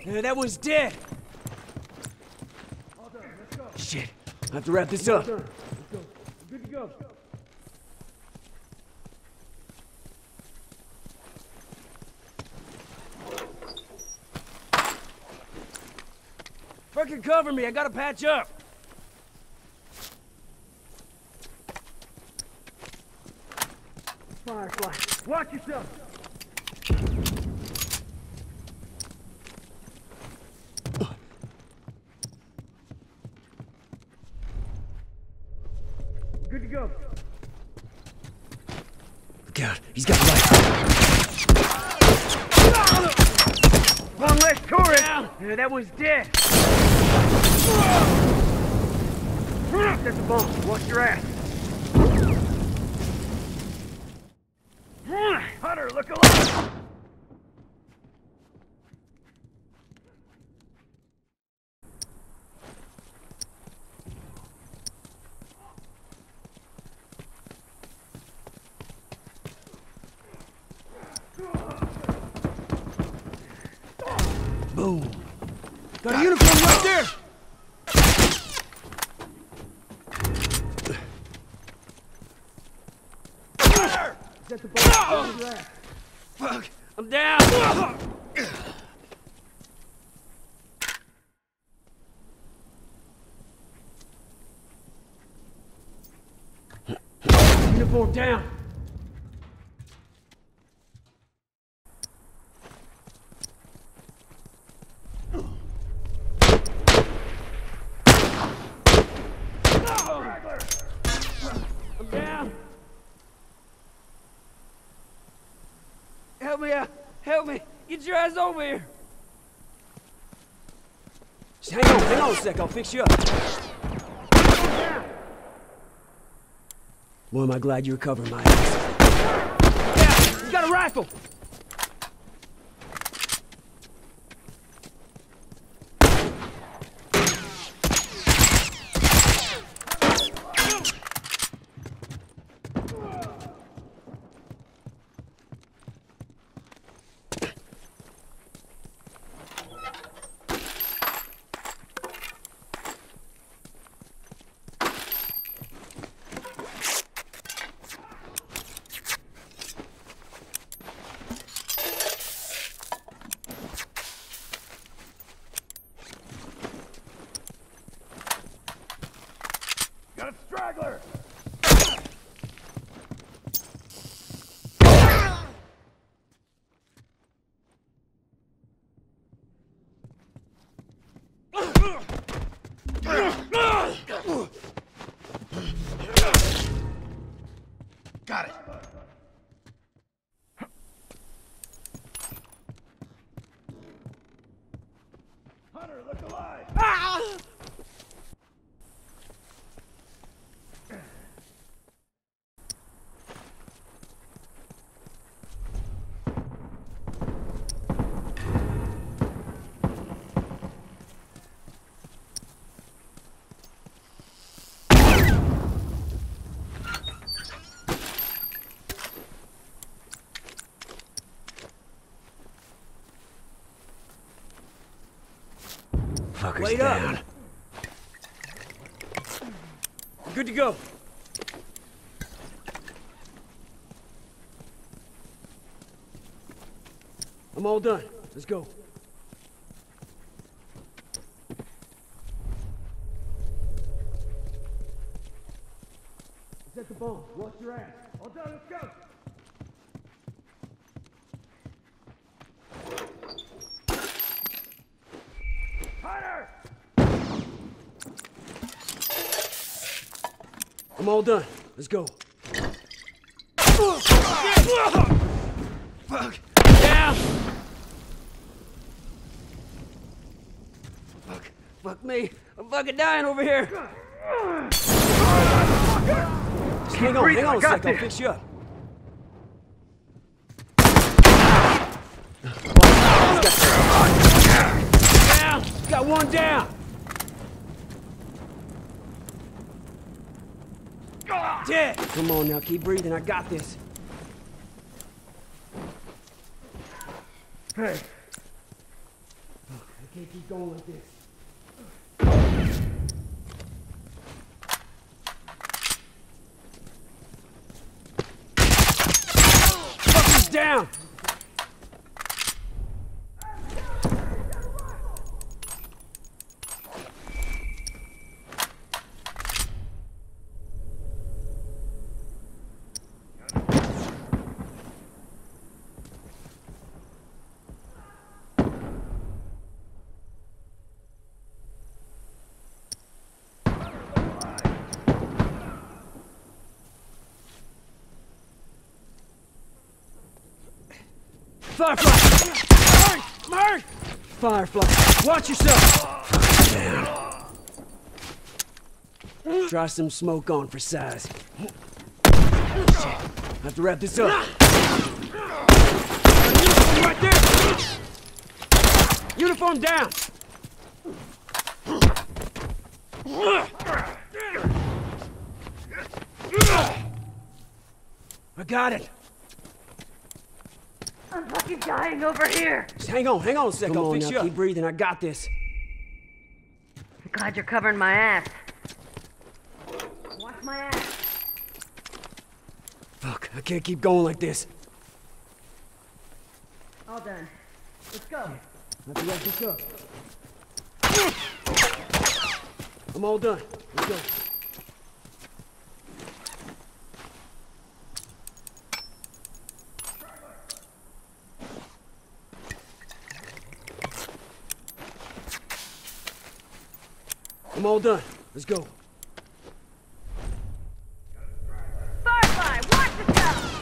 That one's dead. All done. Let's go. Shit. I have to wrap this up. Let's go. We're good to go. Fucking cover me. I gotta patch up. Firefly, watch yourself. Good to go. God, he's got light. One less tourist. That one's dead. That's a bomb. Watch your ass. Hunter, look alive. Boom. Got a uniform right there. That's a bomb. Watch your ass. Fuck. I'm down. Uniform down. I'm down. Help me out. Help me. Get your ass over here. Just hang on a sec. I'll fix you up. Boy, am I glad you were covering my ass. Yeah, you got a rifle. Got a straggler. Got it. Hunter, look alive. Fucker's Wait down. up. Good to go. I'm all done. Let's go. Set the bomb. Watch your ass. All done. Let's go. Hunter! I'm all done. Let's go. Fuck. Down. Fuck me. I'm fucking dying over here. Just hang on a sec. I'll fix you up. Down. Got one down. Dead. Come on now, keep breathing. I got this. Hey. can't keep going like this. Fucker's down! Firefly! Murray! Firefly, watch yourself! Damn. Try some smoke on for size. Shit. I have to wrap this up. Right there! Uniform down! I got it! I'm fucking dying over here. Just hang on a second. Come on now, keep breathing. I got this. I'm glad you're covering my ass. Watch my ass. Fuck, I can't keep going like this. All done. Let's go. I have to wrap this up. I'm all done. Let's go. I'm all done. Let's go. Firefly, watch yourself!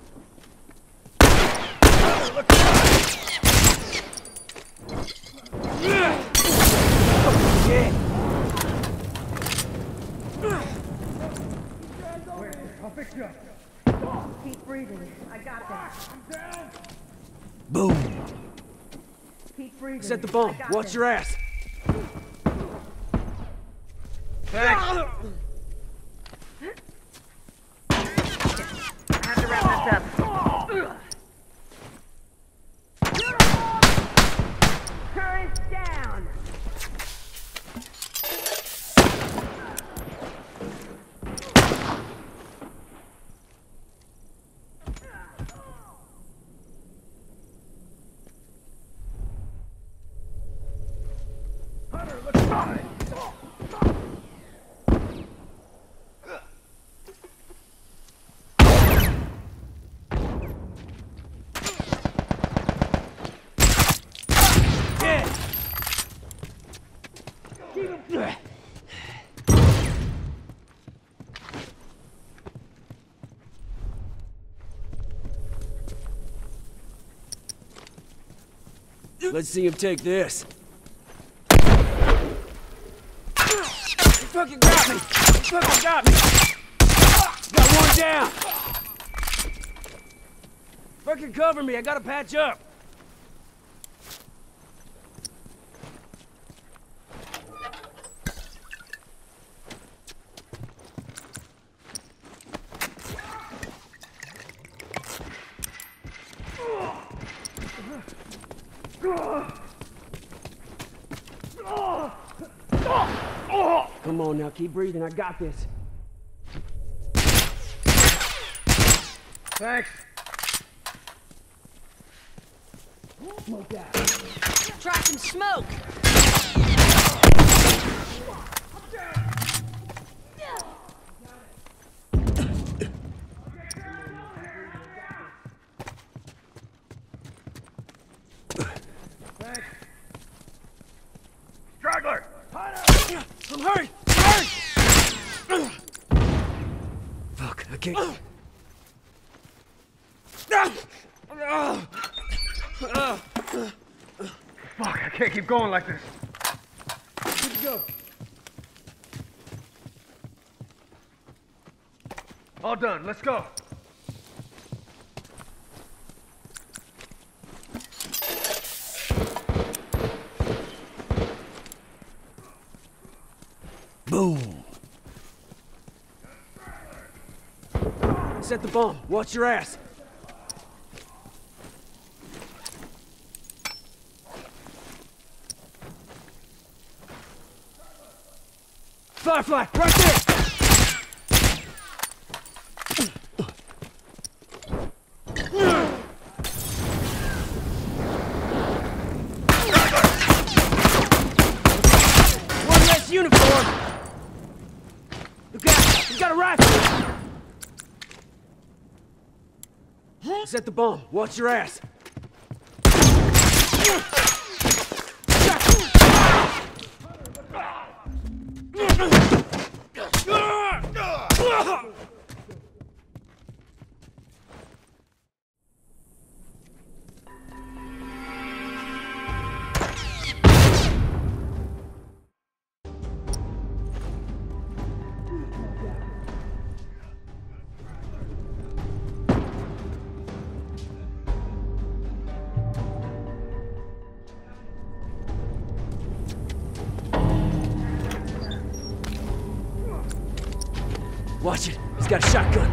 Yeah. I'll fix you up. Keep breathing. I got this. Boom. Keep breathing. Set the bomb. I got Watch this. your ass. Thanks. I have to wrap this up. Current down. Hunter, look behind. Let's see him take this. He fucking got me! He fucking got me! Got one down! Fucking cover me, I gotta patch up! Come on now, keep breathing, I got this. Thanks. Smoke out. Try some smoke. Thanks. Straggler! I'm hurt! Hurt! Fuck, I can't... Fuck, I can't keep going like this. Good to go. All done, let's go. Boom. Set the bomb. Watch your ass. Firefly, right there! One less uniform! Look out! He's got a rifle! Set the bomb. Watch your ass. Watch it. He's got a shotgun.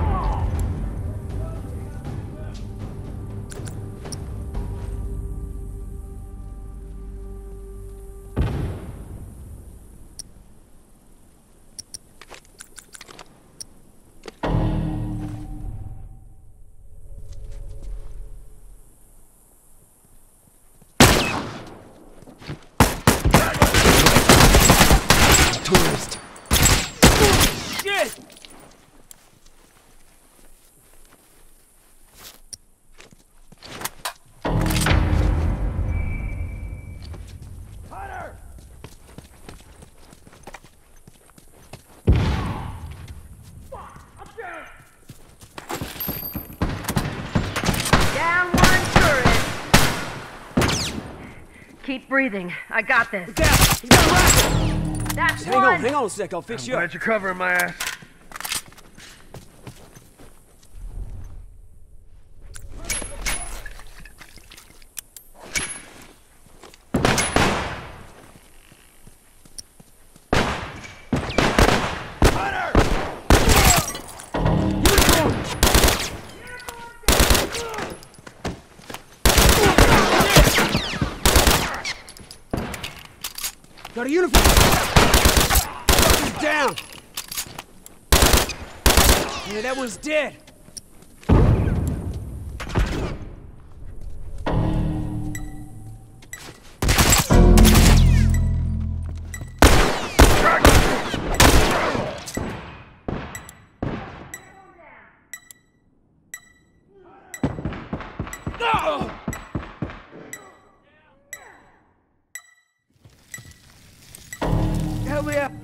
Tourist. Shit! Down one turret. Keep breathing. I got this. Look out! He's got a rifle! That's Hang one. on, hang on a sec. I'll fix you up. Glad you're covering my ass. Got a uniform! He's down! Yeah, that one's dead! Oh! Help me out!